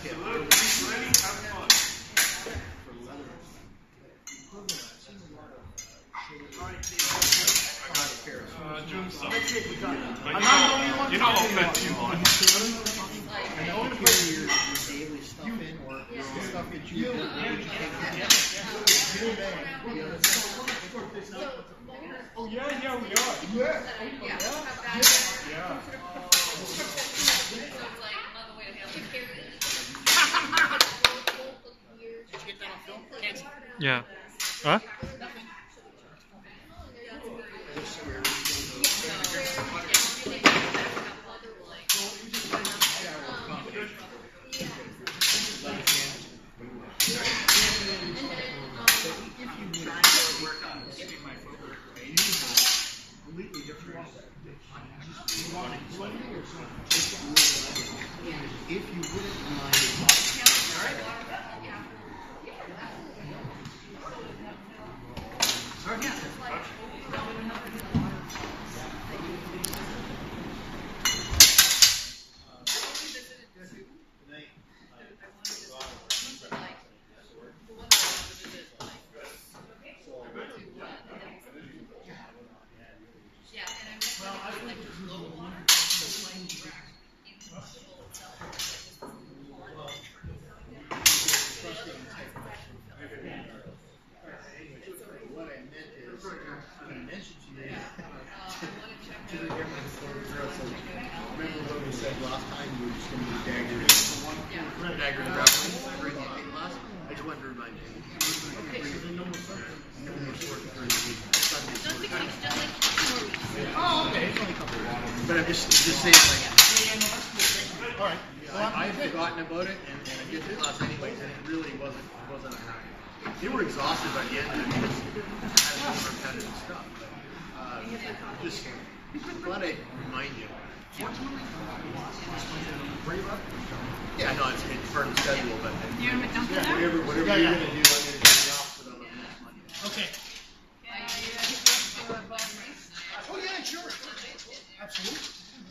You know I'll bet you on. And the only place your daily stuff in or stuff that you do, Oh yeah, we are. Yeah. Yeah. Huh? If you wouldn't mind But I'm just saying, like, all right. I had forgotten about it, and I did it last anyways, and it really wasn't a hack. They were exhausted by the end of it because it had more repetitive stuff. But just glad I remind you. Yeah, no, it's part of the schedule, but whatever you're going to do, I'm going to do the opposite of it next Monday. Okay. Oh yeah, sure. Absolutely.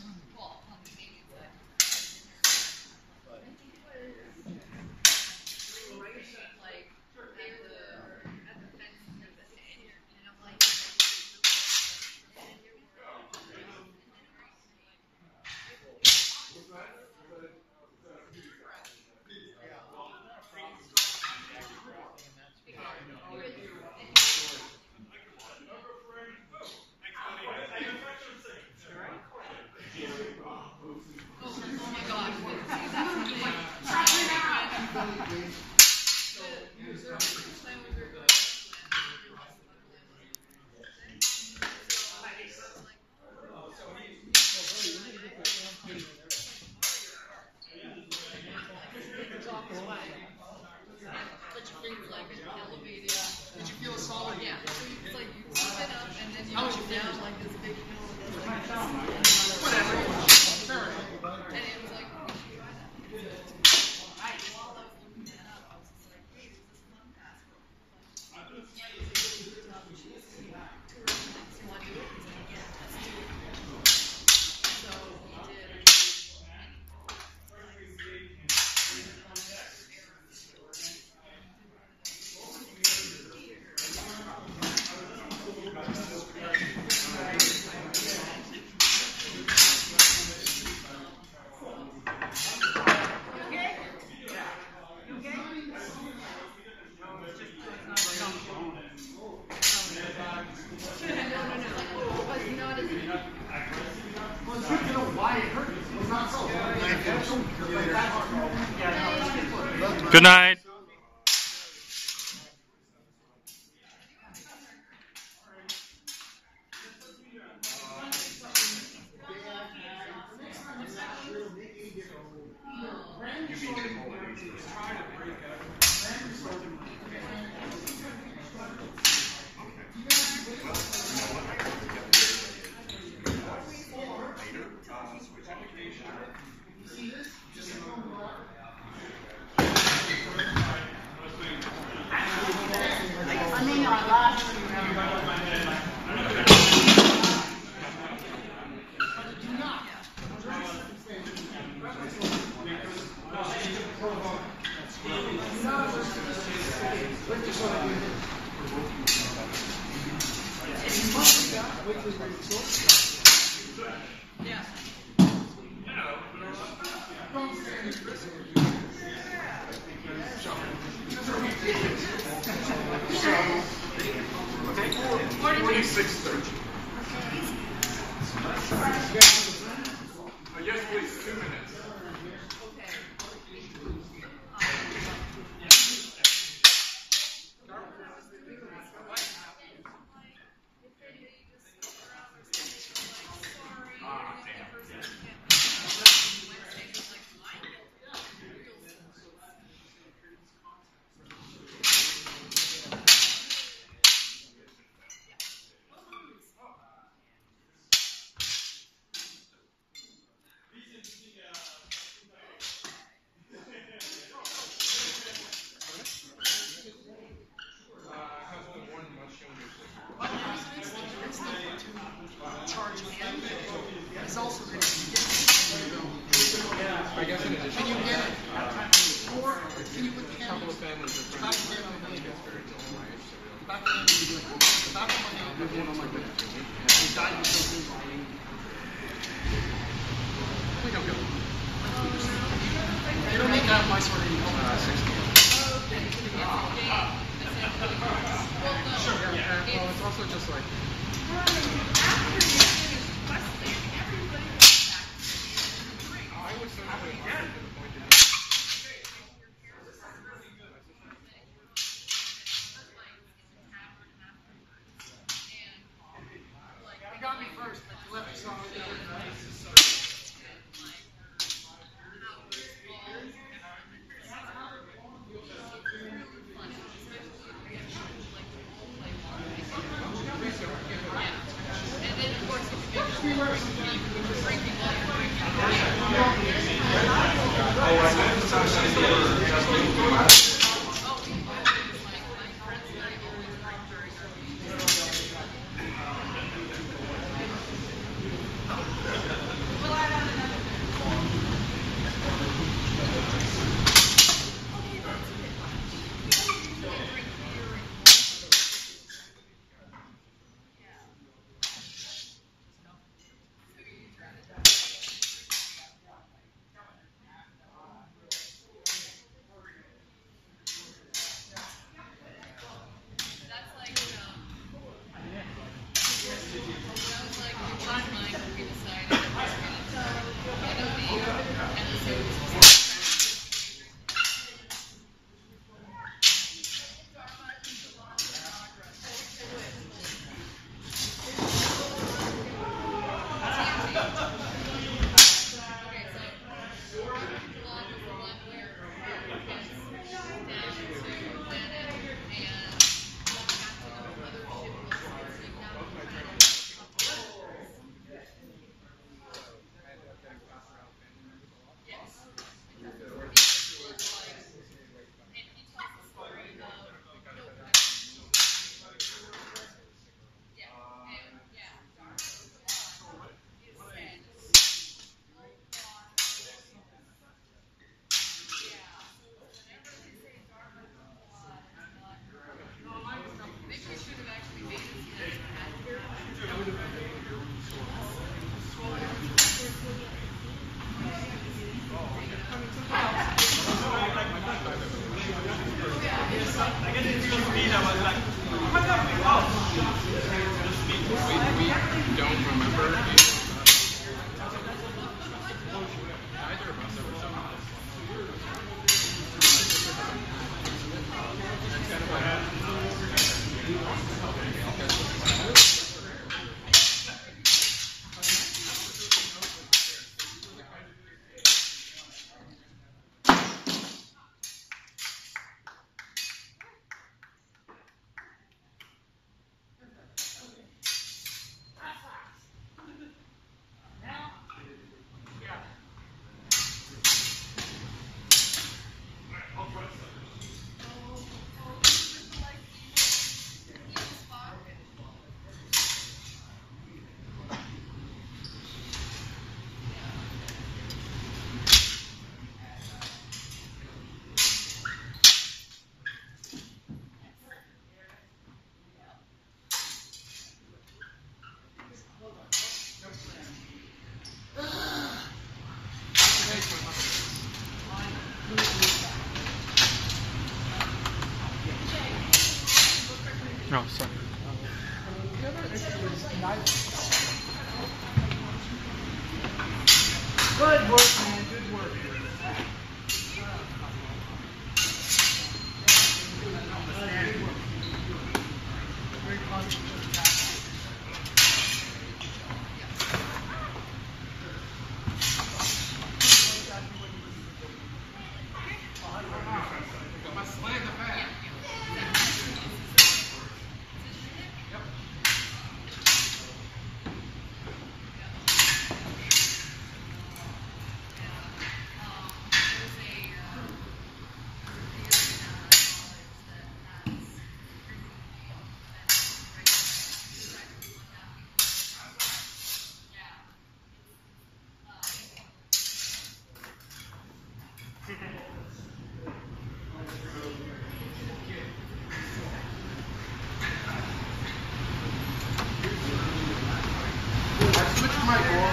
Good night. Yes, please, 2 minutes.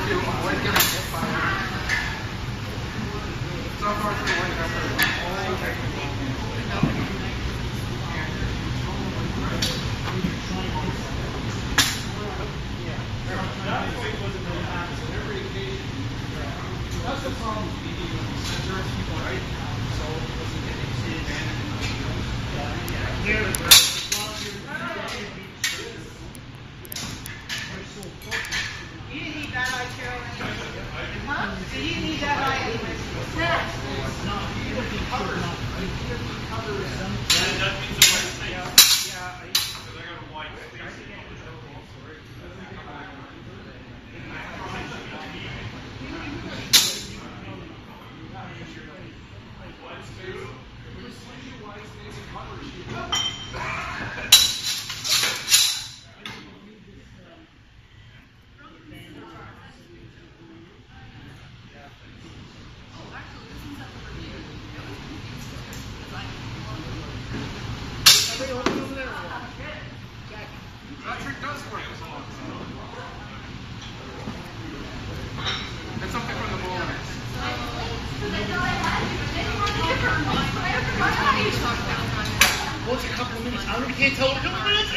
you avoid getting hit by it. So far, it's going That's the problem with beating with the center, right? So it doesn't get into You didn't need that eye, Carolyn. Huh? So you didn't need that eye anyway. that means the right thing. Yeah, because I got a wide space. That trick does work. It's something from the bowlers. Well, it's a couple of minutes. I really can't tell what a couple of minutes is.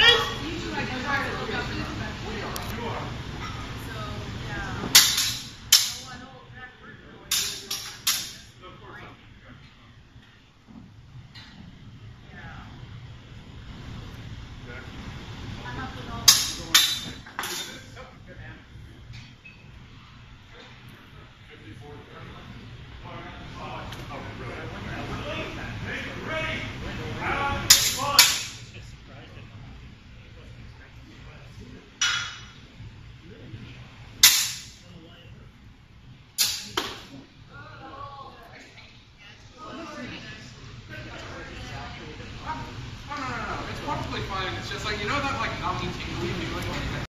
No. It's probably fine. It's just like, you know that like numbing tingling feeling when you